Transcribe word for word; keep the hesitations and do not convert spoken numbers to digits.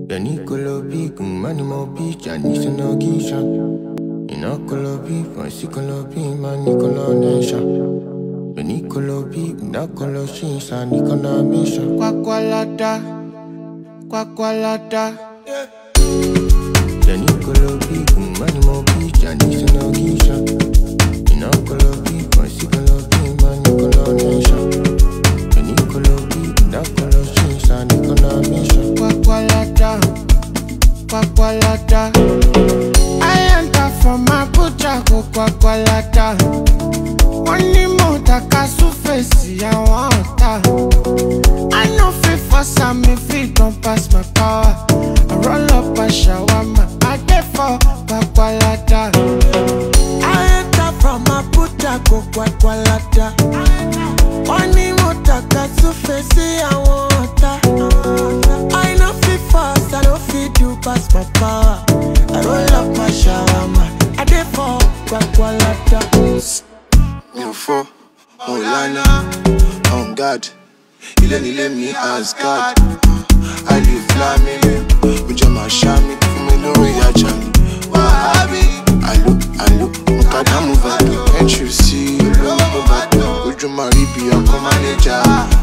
Nicolo Big, money more beach, and it's an occasion. In a color beef, I see color beef, my Nicola nation. The Nicolo Big, that color she's a Nicola mission. Quacqualata, quacqualata. The Nicolo Big, money more beach, and it's an occasion. In a color beef, I see color beef, my Nicola nation. The Nicolo Big, that color she's a Nicola mission. Quacqualata, quacqualata. I enter from my butcher, go quacqualata. Money motor, casu face, I want her. I know fit for some, me feel don't pass my power. I roll up a shawarma, I get for quacqualata. I enter from my butcher, go quacqualata. Money motor, casu face, I want her. I know fit for some, I don't fit you pass my power. I roll up my shawarma, I get for quacqualata. Me for Olana, on God. You let me let me ask God. I live flaming, with your mashami, for me no way I jam. Wahabi, I look, I look, look at them over. Can't you see? Look over, would you marry be a commander?